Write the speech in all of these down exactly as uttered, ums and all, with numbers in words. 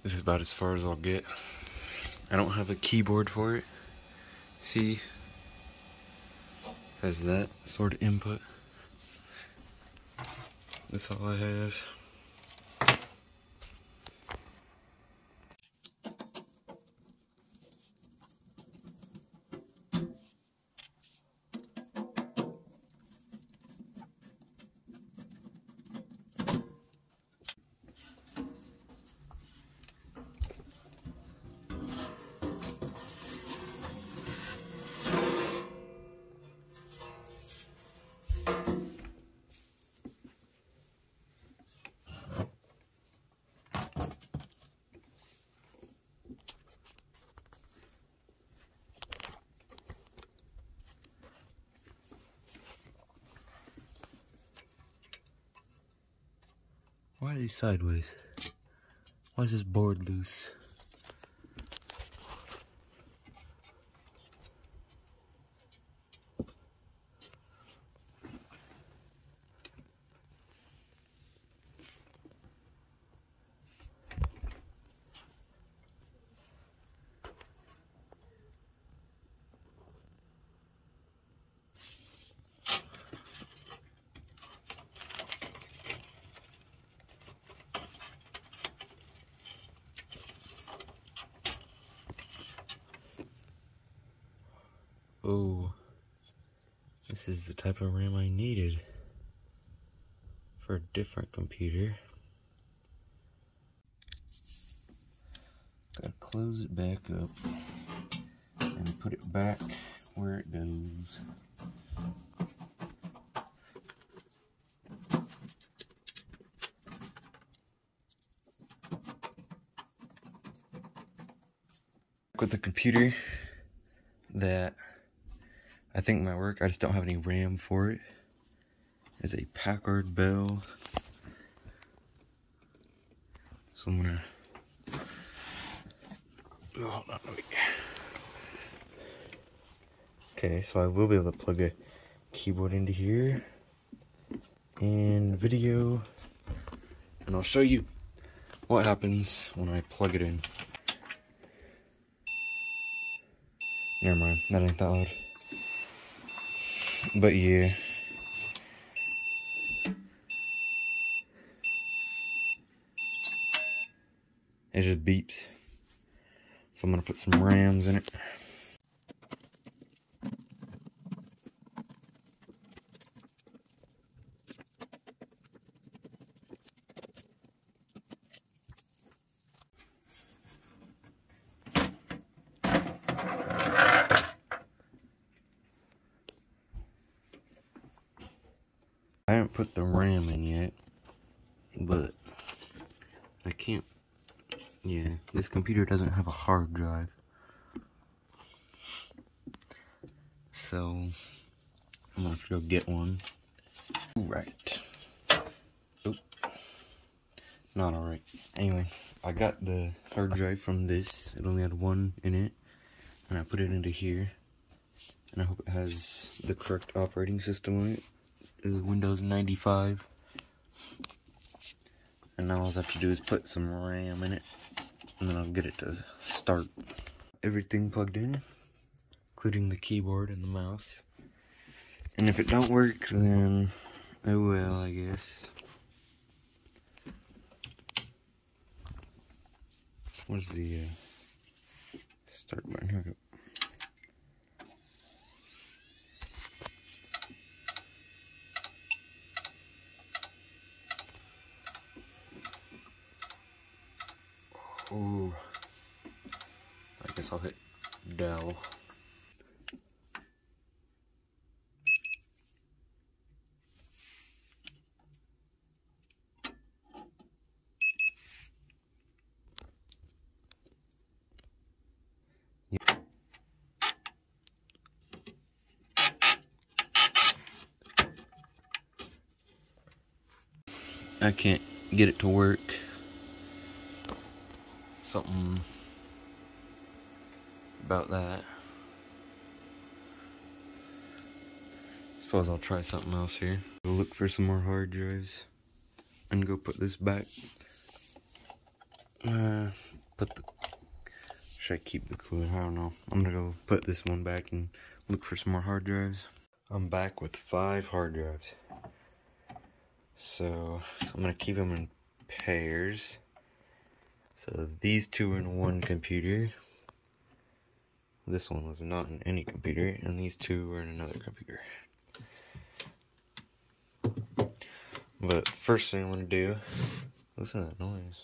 This is about as far as I'll get. I don't have a keyboard for it. See? Has that sort of input. That's all I have. Why are these sideways? Why is this board loose? Oh, this is the type of RAM I needed for a different computer. Gotta close it back up and put it back where it goes. With the computer that I think might work, I just don't have any RAM for it. It's a Packard Bell. So I'm gonna, oh, hold on, wait. Okay, so I will be able to plug a keyboard into here and video, and I'll show you what happens when I plug it in. Never mind, that ain't that loud. But yeah. It just beeps. So I'm gonna put some RAMs in it. I haven't put the RAM in yet, but I can't. Yeah, this computer doesn't have a hard drive, so I'm gonna have to go get one. Right. Oop. Not alright. Anyway, I got the hard drive from this. It only had one in it, and I put it into here, and I hope it has the correct operating system on it. Windows ninety-five. And now all I have to do is put some RAM in it, and then I'll get it to start. Everything plugged in, including the keyboard and the mouse. And if it don't work, then oh well, I guess. Where's the uh, start button? Here we go. Ooh, I guess I'll hit Dell. Yep. I can't get it to work. Something about that. Suppose I'll try something else here. Go look for some more hard drives and go put this back. Uh, put the. Should I keep the cooler? I don't know. I'm gonna go put this one back and look for some more hard drives. I'm back with five hard drives. So I'm gonna keep them in pairs. So these two are in one computer. This one was not in any computer, and these two are in another computer. But first thing I'm gonna do, listen to that noise.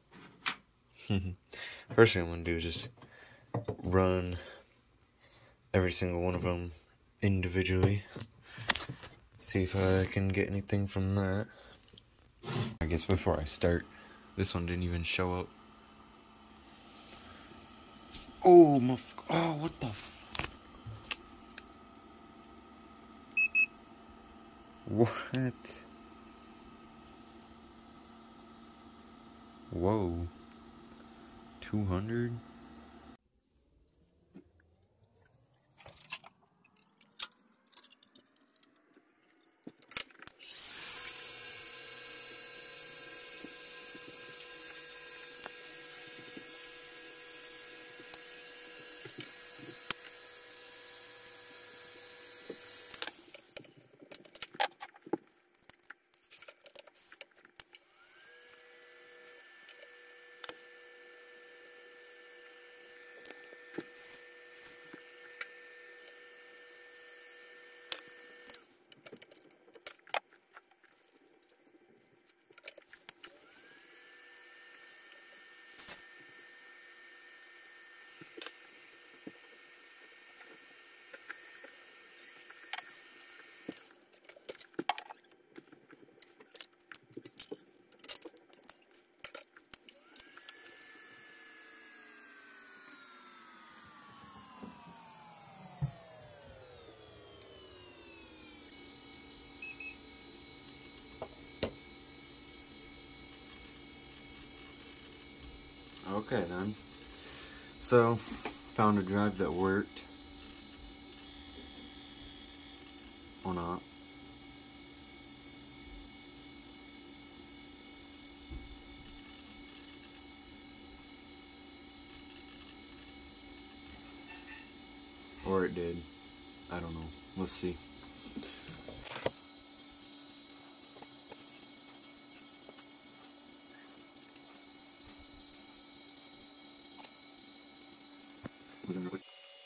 First thing I'm gonna do is just run every single one of them individually. See if I can get anything from that. I guess before I start, this one didn't even show up. Oh my! Oh, what the? F what? Whoa. Two hundred. Okay then. So, found a drive that worked. Or not. Or it did. I don't know. Let's see. Was it really?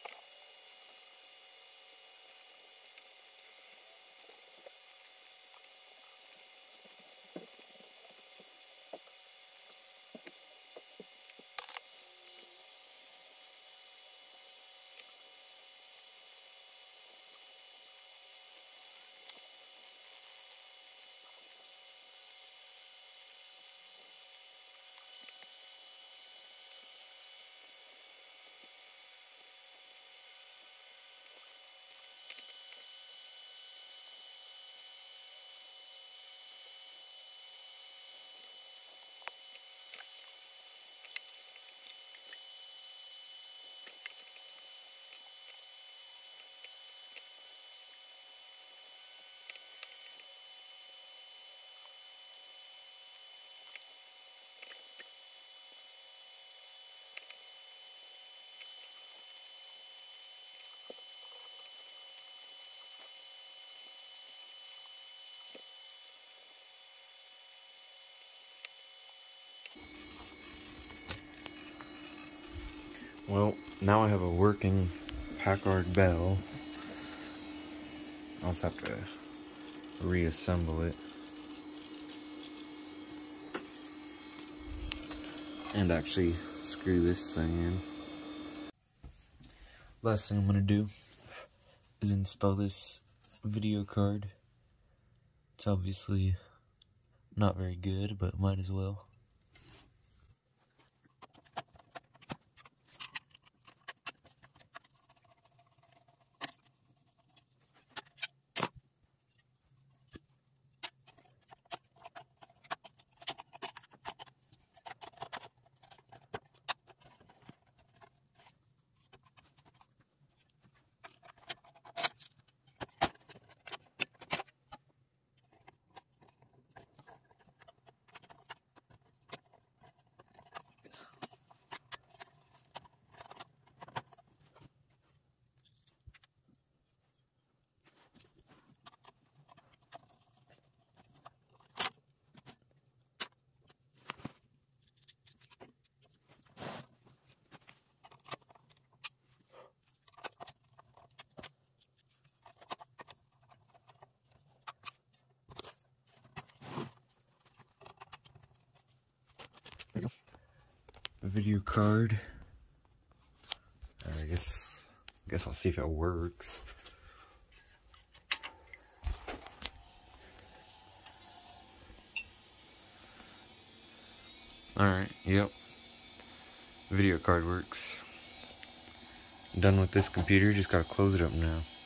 Well, now I have a working Packard Bell. I'll just have to reassemble it. And actually screw this thing in. Last thing I'm gonna do is install this video card. It's obviously not very good, but might as well. video card. I guess, I guess I'll see if it works. Alright, yep. Video card works. Done with this computer, just gotta close it up now.